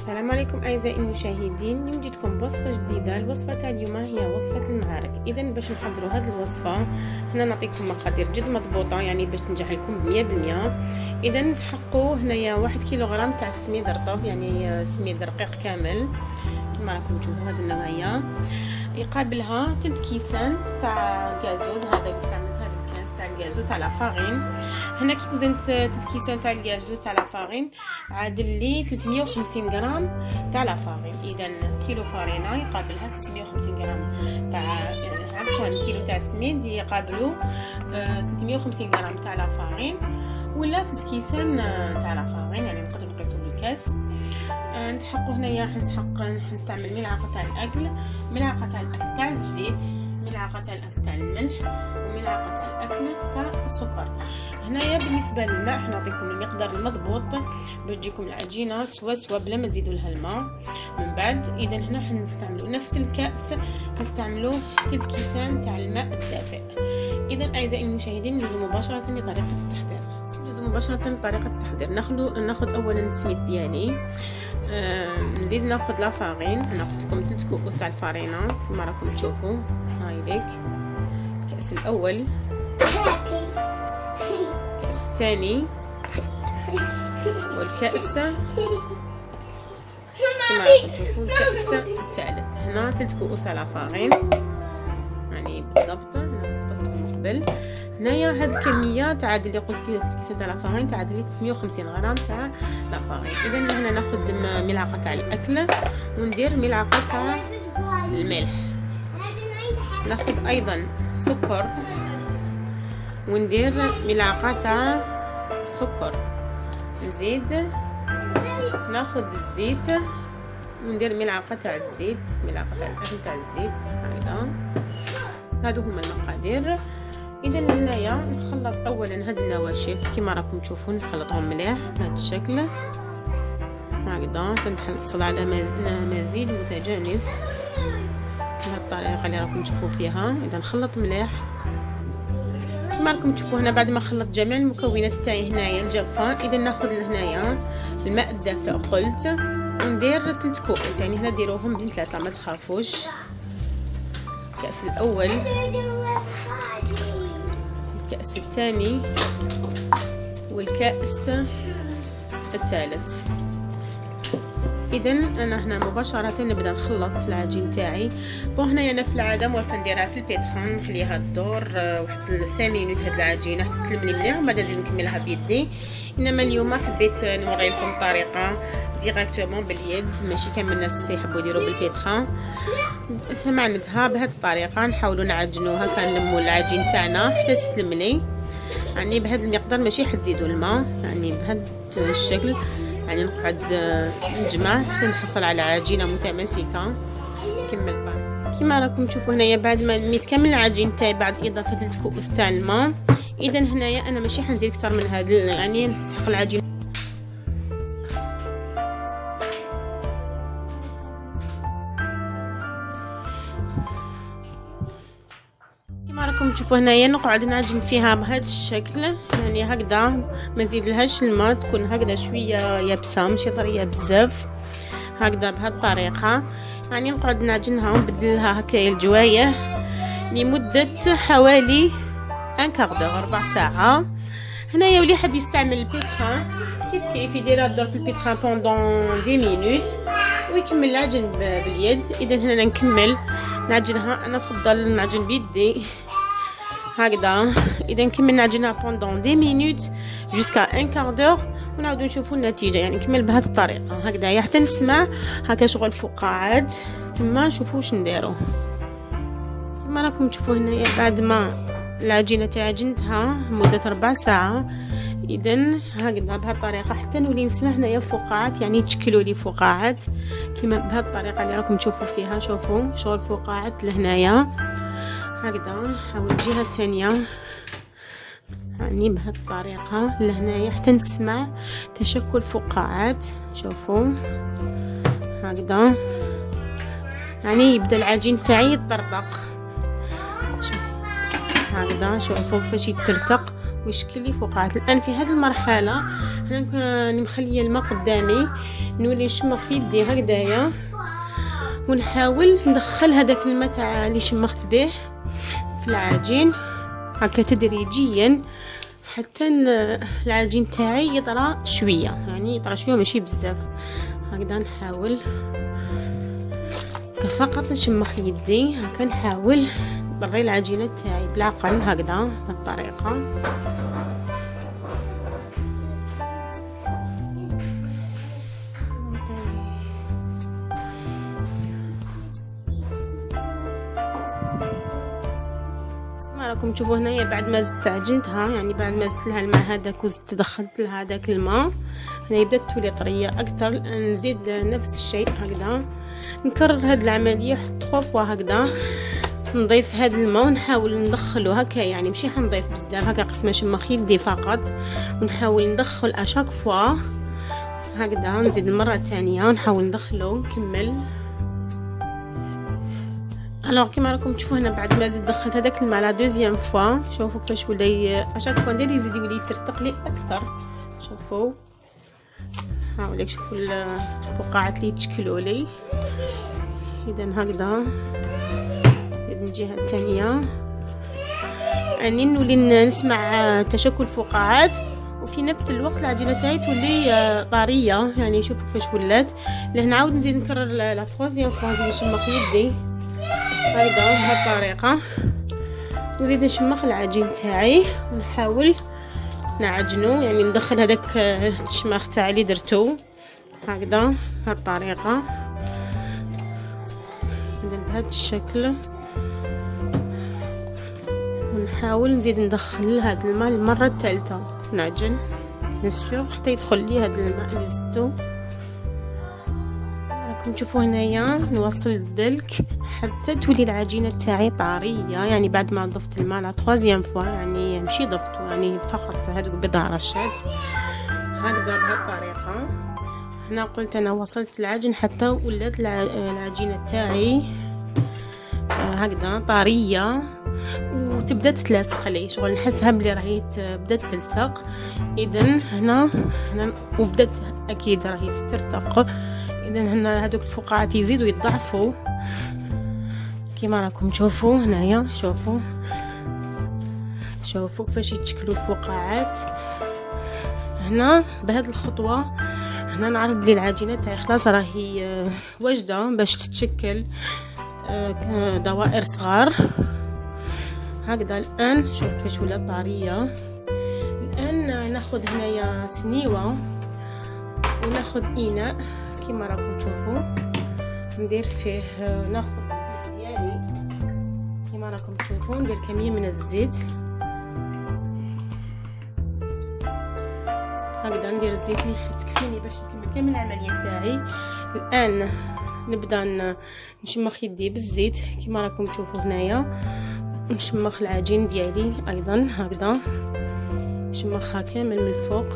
السلام عليكم اعزائي المشاهدين. اليوم جيتكم بوصفه جديده. الوصفه تاع اليوم هي وصفه المعارك. اذا باش نحضروا هذه الوصفه هنا نعطيكم مقادير جد مضبوطه، يعني باش تنجح لكم 100%. اذا نسحقوا هنايا 1 كيلوغرام تاع السميد رطب، يعني سميد رقيق كامل كما راكم تشوفوا هذه النوعيه. يقابلها 3 كيسان تاع غازوز، هذا استعملت هذا الكاس تاع الغازوز تاع لافارين. هنا كي وزنت 3 كيسان تاع الغازوز تاع لافارين عادل لي 350 غرام تاع لافارين. اذا كيلو فارينه يقابلها 350 غرام تاع عفوا كيلو تاع السميد يقابلوا 350 غرام تاع لافارين، ولا 3 كيسان تاع لافارين، يعني نقدروا نقيسوا بالكاس. نسحقوا هنايا حنستعمل ملعقه تاع الاكل، ملعقه تاع الاكل تاع الزيت، ملعقه تاع الاكل تاع الملح، وملعقه تاع الاكل تاع السكر. هنايا بالنسبه للماء حنعطيكم المقدار المضبوط باش تجيكم العجينه سوا بلا ما تزيدوا لها الماء من بعد. اذا هنا حنستعملوا نفس الكاس، نستعملوا 3 كيسان تاع الماء الدافئ. اذا اعزائي المشاهدين ندوزو مباشره لطريقه التحضير. ناخذ اولا السميد ديالي، نزيد ناخذ لافارين، ناخذ لكم 3 كؤوس تاع الفارينه كما راكم تشوفوا. هاي ليك الكاس الاول، الكاس الثاني، والكاس كما راكم تشوفوا الكاس الثالث. هنا 3 كؤوس تاع لافارين يعني بالضبط، انا كنت قصدكم قبل. هنايا هاد الكميه تعادل اللي قلت 3 كيسان تاع لافارين تعادل 350 غرام تاع لافارين. اذا هنا ناخذ ملعقه تاع الاكل وندير ملعقه تاع الملح، ناخذ ايضا سكر وندير ملعقه تاع سكر، نزيد ناخذ الزيت وندير ملعقه تاع الزيت، ملعقه تاع الاكل تاع الزيت. هادو هما المقادير. اذا هنايا نخلط اولا هاد النواشف كما راكم تشوفون، نخلطهم مليح بهذا الشكل هكذا، تنحصل على مزيج متجانس بهذه الطريقه اللي راكم تشوفوا فيها. اذا نخلط مليح كما راكم تشوفوا هنا. بعد ما خلطت جميع المكونات تاعي هنايا الجافه، اذا ناخذ هنايا الماء الدافئ قلت، وندير 3 كؤوس، يعني هنا ديروهم بين 3 ما تخافوش. الكاس الاول، الكأس الثاني، والكأس الثالث. اذا انا هنا مباشره نبدا نخلط العجين تاعي. وهنايا انا في العاده موالفه نديرها في البيتخان، نخليها تدور واحد 5 مينوت هاد العجينه حتى تلملي مليح، ومن بعد نزيد نكملها بيدي. انما اليوم حبيت نوري لكم الطريقه ديريكتومون باليد، ماشي كامل الناس يحبوا يديروا بالبيتخان. سمعنتها بهذه الطريقه نحاولوا نعجنوها، كنلموا العجين تاعنا حتى تتلملي، يعني بهذا المقدار، ماشي حتزيدوا الماء، يعني بهذا الشكل، يعني نقعد نجمع حتى نحصل على عجينه متماسكه كما راكم تشوفوا هنايا. بعد ما لميت كامل العجين تاعي بعد اضافه 3 كؤوس تاع الماء، اذا هنايا انا ماشي حنزيد اكثر من هذا، يعني نسحق العجين كما راكم تشوفوا هنايا. نقعد نعجن فيها بهذا الشكل، يعني هكذا ما نزيدلهاش الماء، تكون هكذا شويه يابسه ماشي طريه بزاف، هكذا بهذه الطريقه. يعني نقعد نعجنها ونبدلها هكايا الجوايه لمده حوالي 1/4 ربع ساعه. هنايا واللي حاب يستعمل البيتخان كيف يديرها الدور في البيتخان بوندون 10 مينوت ويكمل العجن باليد. اذا هنا نكمل نعجنها، انا افضل نعجن بيدي هكذا. اذا نكمل نعجنها بوندون 10 مينوت جوسكا 1/4، ونعاودو نشوفوا النتيجه. يعني نكمل بهذه الطريقه هكذا حتى نسمع هكا شغل فقاعات، تما نشوفوا واش نديرو. كما راكم تشوفوا هنايا بعد ما العجينه تاعي عجنتها مده 4 ساعه، اذا هكذا بهذه الطريقه حتى نولي نسمع هنايا فقاعات، يعني تشكلوا لي فقاعات كما بهذه الطريقه اللي راكم تشوفوا فيها. شوفوا شغل فقاعات لهنايا هكذا. حاول الجهه الثانيه يعني بهذه الطريقه لهنايا حتى نسمع تشكل فقاعات. شوفوا هكذا، يعني يبدا العجين تاعي يطرطق هكذا. شوفوا كيفاش يترتق ويشكل لي فقاعات. الان في هذه المرحله انا مخليه الماء قدامي، نولي نشمخ في يدي هكذايا ونحاول ندخل هذاك الماء تاع اللي شمخت به في العجين هكا تدريجيا حتى العجين تاعي يطرى شويه، يعني يطرى شويه ماشي بزاف. هكذا نحاول فقط نشمخ يدي هكا، نحاول نطري العجينه تاعي بالعقل هكذا بالطريقه. راكم تشوفوا هنايا بعد ما زدت عجنتها، يعني بعد ما زدت لها الماء هذاك وزدت دخلت لها هذاك الماء، هنا بدات تولي طريه اكثر. نزيد نفس الشيء هكذا، نكرر هذه العمليه حتى 3 فوا هكذا. نضيف هذا الماء ونحاول ندخله هكا، يعني ماشي حنضيف بزاف هكا قسمه شمخ يدي فقط، ونحاول ندخل اشاك فوا هكذا. نزيد المره الثانيه ونحاول ندخله نكمل. الوغ كيما راكم تشوفوا هنا بعد ما زدت دخلت هذاك الماء لا دوزيام فوا، شوفوا كيفاش ولا اشاك فوا ندير يزيد يولي يترتق لي اكثر. شوفوا هاوليك، شوفوا الفقاعات اللي يتشكلوا لي. اذا هكذا من الجهه الثانيه يعني نولي نسمع تشكل فقاعات، وفي نفس الوقت العجينه تاعي تولي طريه. يعني شوفوا كيفاش ولات. لهنا نعاود نزيد نكرر لا تروازيام فوا، نزيد نشمخ يدي هكذا بهالطريقه، نزيد نشمخ العجين تاعي ونحاول نعجنو، يعني ندخل هذاك الشماخ تاعي اللي درتو هكذا بهالطريقه. اذا بهذا الشكل، ونحاول نزيد ندخل هذا الماء المره الثالثه، نعجن بيان حتى يدخل لي هذا الماء اللي زدتو. راكم تشوفوا هنايا نوصل الدلك حتى تولي العجينه تاعي طريه، يعني بعد ما ضفت الماء لا تروازيام فوا، يعني ماشي ضفته، يعني فقط هذوك بضع رشات هكذا بهالطريقه. هنا قلت انا وصلت العجن حتى ولات العجينه تاعي هكذا طريه وتبدا تتلاصق لي، شغل نحسها بلي راهي بدات تلصق. اذا هنا وبدات اكيد راهي تترتق. اذا هنا هذوك الفقاعات يزيدوا يتضاعفوا كيما راكم تشوفوا هنايا. شوفوا كيفاش يتشكلوا الفقاعات. هنا بهذه الخطوه هنا نعرف بلي العجينه تاعي خلاص راهي واجده باش تتشكل دوائر صغار هكذا. الان شوف كيفاش ولات طريه. الان ناخذ هنايا سنيوه وناخذ اناء كيما راكم تشوفوا، ندير فيه ناخذ الزيت ديالي كيما راكم تشوفوا، ندير كميه من الزيت هكذا. ندير الزيت اللي تكفيني باش نكمل كامل العمليه تاعي. الان نبدا نشمخ يدي بالزيت كيما راكم تشوفوا هنايا، نشمخ العجين ديالي ايضا هكذا، نشمخها كامل من الفوق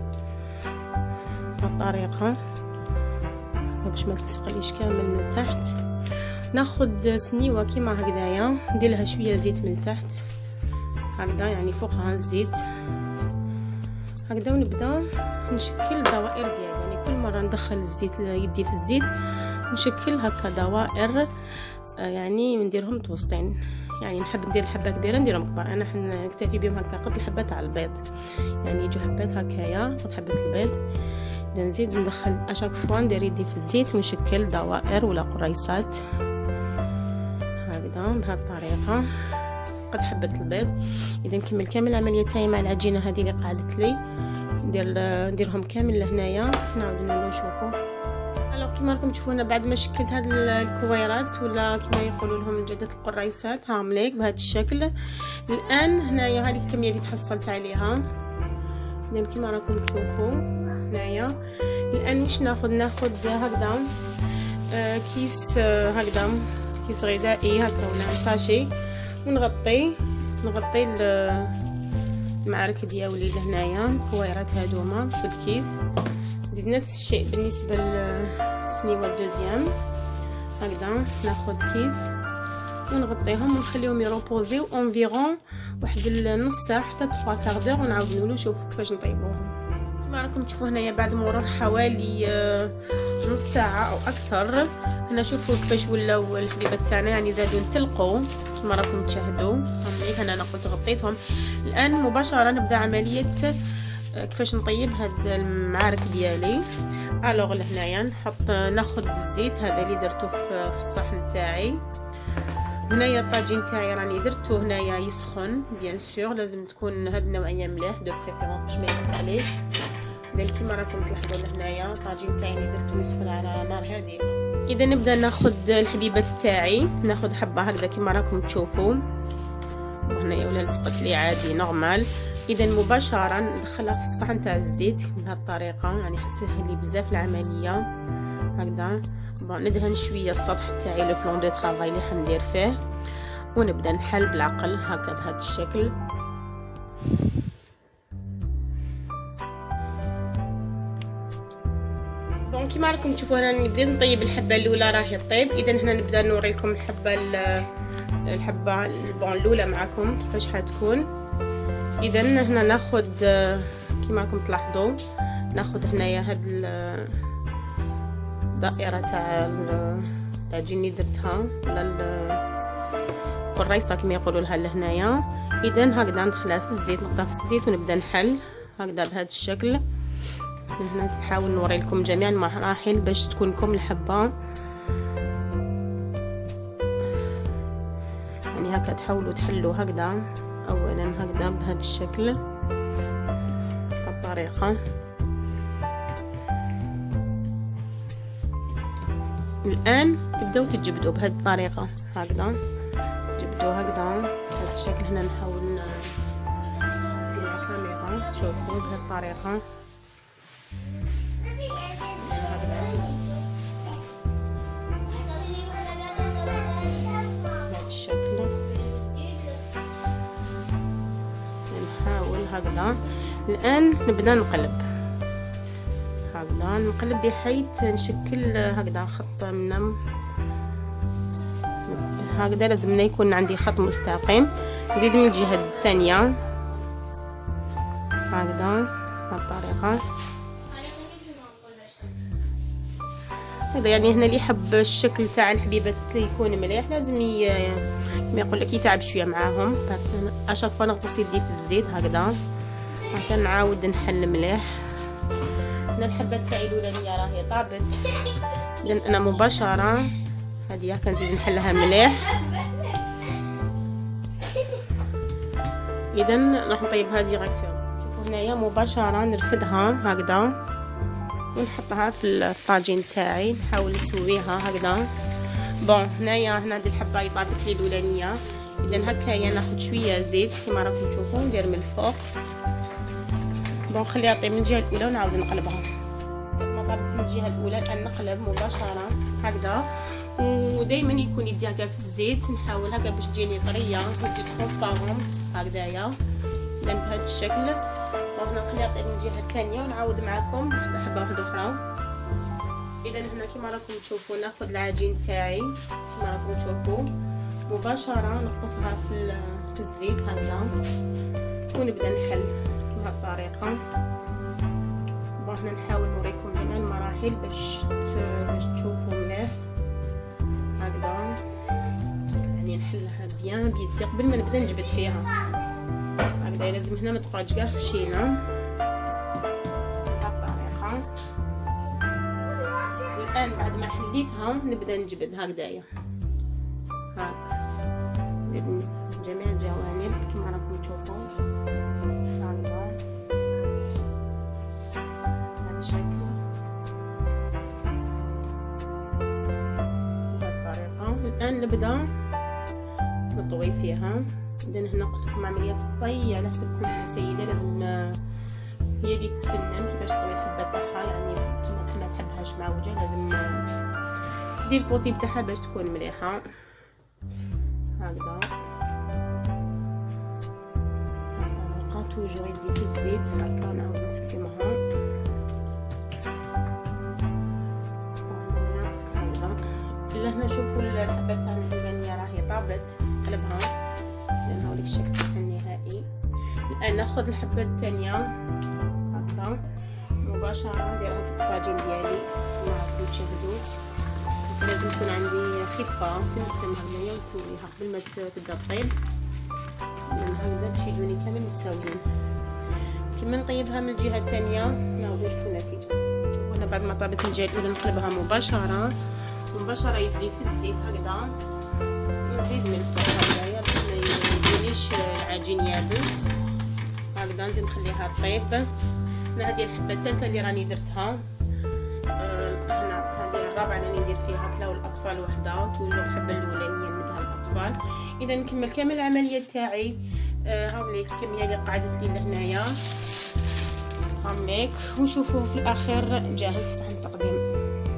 بهالطريقه باش ما تلصقليش كامل من تحت. ناخذ سنيوه كيما هكذايا، ندير لها شويه زيت من تحت هكذا، يعني فوقها الزيت هكذا، ونبدا نشكل دوائر ديالي. يعني كل مره ندخل الزيت يدي في الزيت نشكل هكا دوائر، يعني نديرهم متوسطين. يعني نحب ندير حبه كبيره نديرهم كبار، انا نكتفي بهم هكا قد الحبه تاع البيض، يعني يجوا حبات هكايا قد حبه البيض. نزيد ندخل اشاك فوا ندير يدي في الزيت ونشكل دوائر ولا قريصات هكذا بهالطريقه قد حبه البيض. اذا نكمل كامل العمليه تاعي مع العجينه هذه اللي قعدت لي، نديرهم كامل لهنايا. نعاودو نشوفوا. الوغ كيما راكم تشوفوا هنا بعد ما شكلت هاد الكويرات ولا كيما يقولوا لهم جدة القريصات هاهم ليك بهذا الشكل. الان هنايا هذه الكميه اللي تحصلت عليها، اذا كيما راكم تشوفوا هنايا. الان واش ناخذ هكذا كيس هكذا كيس غذائي هكا ولا ساشي، ونغطي المعركه ديالي لهنايا الكويرات هذوما في الكيس. نزيد نفس الشيء بالنسبه للسنيوه الدوزيام هكذا، ناخذ كيس ونغطيهم ونخليهم يروبوزيو اونفيرون واحد النص ساعه حتى 3 كاردور، ونعاودو له شوفوا كيفاش نطيبوهم. كما راكم تشوفوا هنايا بعد مرور حوالي نص ساعه او اكثر، هنا شوفوا كيفاش ولاو الحبيبات تاعنا، يعني زادوا نتلقوا كما راكم تشاهدوا. هنايا انا قلت غطيتهم. الان مباشره نبدا عمليه كيفاش نطيب هاد المعارك ديالي. الوغ لهنايا ناخذ الزيت هذا اللي درته في الصحن تاعي. هنايا الطاجين تاعي راني درته هنايا يسخن، بيان سور لازم تكون هاد النوعيه مليح دو بريفيرونس باش ما يسخنش. لان كيما راكم تلاحظوا لهنايا الطاجين تاعي درته يسخن على نار هادئه. اذا نبدا ناخذ الحبيبات تاعي، ناخذ حبه هكذا كيما راكم تشوفوا، وهنايا ولا لصقت لي عادي نورمال. اذا مباشره ندخلها في الصحن تاع الزيت بهذه الطريقه، يعني حتسهل لي بزاف العمليه هكذا. ندهن شويه السطح تاعي لو بلون دو طرافاي اللي حندير فيه، ونبدا نحل بالعقل هكا بهذا الشكل. دونك كيما راكم تشوفوا انا بديت نطيب الحبه الاولى راهي طيب. اذا هنا نبدا نوريكم الحبه الاولى معكم كيفاش حتكون. اذا هنا ناخذ كيما راكم تلاحظوا، ناخذ هنايا هاد الدائره تاع العجين درتها ولا القريصه كما يقولوا لها لهنايا. اذا هكذا ندخلها في الزيت، نحطها في الزيت ونبدا نحل هكذا بهذا الشكل. هنا نحاول نوري لكم جميع المراحل باش تكون لكم الحبه، يعني هكا تحاولوا تحلوا هكذا اولا هكذا بهذا الشكل بالطريقه. الان تبداو تجبدوا بهذه الطريقه هكذا، جبدوا هكذا بهذا الشكل. هنا نحاول مع الكاميرا شوفوا بهذه الطريقه بهذا الشكل. نحاول هكذا. الان نبدا نقلب هكذا، نقلب بحيث نشكل هكذا خط من هكذا. لازمنا يكون عندي خط مستقيم. نزيد من الجهه الثانيه هكذا بهالطريقه. هذا يعني هنا اللي يحب الشكل تاع الحبيبات يكون مليح لازم كما يقول لك يتعب شويه معاهم. اشاك فوا نغطس يدي في الزيت هكذا، هكا نعاود نحل مليح. هنا الحبه تاعي الاولانيه راهي طابت، اذا انا مباشره هذه كنزيد نحلها مليح. اذا راح نطيبها ديريكتوم. شوفوا هنايا مباشره نرفدها هكذا ونحطها في الطاجين تاعي، نحاول نسويها هكذا. بون هنايا هذه الحبه طابت لي الاولانيه. اذا هكايا ناخذ شويه زيت كما راكم تشوفوا ندير من الفوق. بون خليها طيب من الجهه الاولى ونعاود نقلبها. ما طابت من الجهه الاولى الان نقلب مباشره هكذا، ودائما يكون يدي هكا في الزيت. نحاول هكا باش تجيني طريه وتجي ترانسبارونت هكذايا. اذا بهذا الشكل راح نخليها طيب من الجهه الثانيه ونعاود معكم حبه واحده اخرى. اذا هنا كما راكم تشوفوا ناخذ العجين تاعي كما راكم تشوفوا مباشره نقصها في الزيت هكذا ونبدا نحل بهذه الطريقه. هنا نحاول نوريكم جميع المراحل باش تشوفوا مليح هكذا. يعني نحلها بيان بيدي قبل ما نبدا نجبد فيها هكذا. لازم هنا ما تقعدش كاع خشينه بهذه الطريقه. الان بعد ما حليتها نبدا نجبد هكذايا هاك جميع الجوانب كما راكم تشوفوا هكذا بهذا الشكل بهذه الطريقه. الان نبدا نطوي فيها. اذا هنا قلت لكم عمليه الطي على حسب كل سيده لازم هي اللي تفنن كيفاش تطوي الحبه تاعها. يعني كيما ما تحبهاش معوجه لازم دير البوسي تاعها باش تكون مليحه هكذا. هكا توجور يدي في الزيت هكا نعاود نسلمها هكذا. هنا شوفوا الحبه تاعنا الاولانيه راهي طابت قلبها. لان هاوليك الشكل تاعها النهائي. الان ناخذ الحبه الثانيه هكذا مباشره نديرها في الطاجين ديالي كما راكم تشاهدوا. لازم تكون عندي خفه تنسمها هنايا ونسويها قبل ما تبدا طيب، لان هكذا باش يجوني كامل متساويين. كما نطيبها من الجهه الثانيه نعاودو نشوفوا النتيجه. شوفوا هنا بعد ما طابت من الجهه الاولى نقلبها مباشره يبدي في الزيت هكذا. نزيد من الزيت هكذايا باش ما يجينيش العجين يابس. هكذا نزيد نخليها طيب. هنا هذه الحبه الثالثه اللي راني درتها. هنا هذه الرابعه اللي ندير فيها كلاو الاطفال وحده، تولوا الحبه الاولانيه نمدها الاطفال. اذا نكمل كامل العمليه تاعي. هاوليك الكميه اللي قعدت لي لهنايا هاوليك، ونشوفوه في الاخير جاهز في صحن التقديم.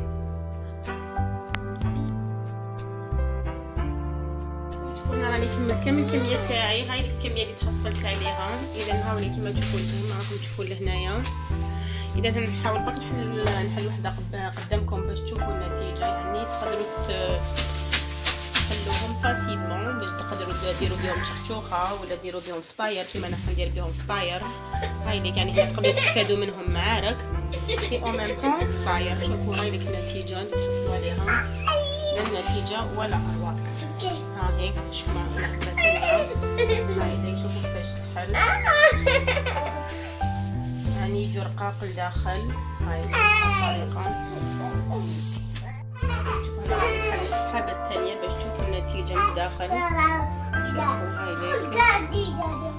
هنا راني كملت كامل الكميه تاعي. هاي الكميه اللي تحصلت عليها. اذا هاولي كما تشوفوا راكم تشوفوا لهنايا. اذا نحاول برك نحل وحده قدامكم باش تشوفوا النتيجه. يعني تقدروا تحلوهم فاسيلمون باش تقدروا ديروا بهم شخشوخه ولا ديروا بهم فطاير كما انا ندير بهم فطاير. هاي ليك يعني تقدروا تستفادوا منهم معارك في او ميم طون فطاير. شوفوا هاي ليك النتيجه اللي تحصلوا عليها. لا النتيجه ولا اروع. ها هيك شوفوا معنا الحبه تاعها. هاي ليك شوفوا كيفاش تحل. يعني يجوا رقاق لداخل. هاي الطريقه. شوفوا الحبه الثانيه باش تشوفوا النتيجه من الداخل. شوفوا هاي ليك. يعني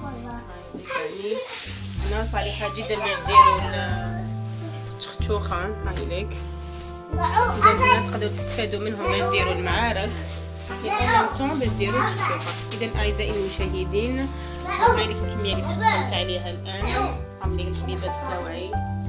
انا صالحه جدا باش ديروا الشخشوخه. هاي ليك. اذا تقدروا تستفادوا منهم باش ديروا المعارك في طون باش ديروا الشخشوخه. اذا اعزائي المشاهدين هاي ليك الكميه اللي تحصلت عليها الان. عاملين الحبيبات تاوعي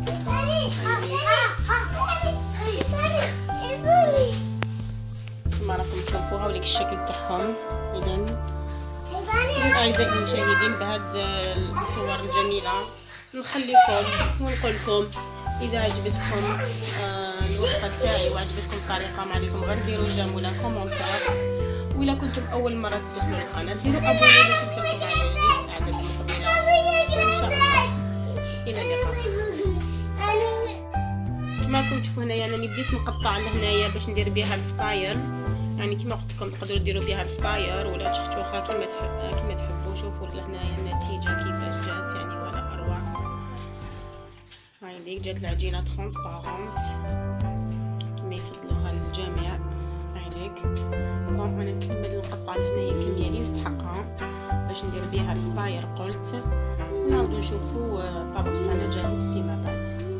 كما راكم تشوفوا هاوليك الشكل تاعهم. اذا اعزائي المشاهدين بهاد الصور الجميله نخليكم ونقول لكم اذا عجبتكم الوصفه تاعي وعجبتكم الطريقه ما عليكم غير ديروا جيم ولا كومونتير. وإلا كنتم اول مره تدخلوا القناه ديروا ابوني باش توصلكم على الاعداد المقبله ان شاء الله. الى اللقاء. كما راكم تشوفوا هنايا انا بديت نقطع لهنايا باش ندير بها الفطاير. يعني كما قلت لكم تقدروا ديروا بها الفطاير ولا شخشوخه كما تحبوا. شوفوا لهنايا النتيجه كيفاش جات يعني ولا اروع. هاي ليك جات العجينه ترونسبارونت كما يفضلوها الجميع. هاي ليك. دونك انا نكمل نقطع لهنايا الكميه اللي نستحقها باش ندير بها الفطاير. قلت نعاودو نشوفوا الطبق تاعنا جاهز فيما بعد.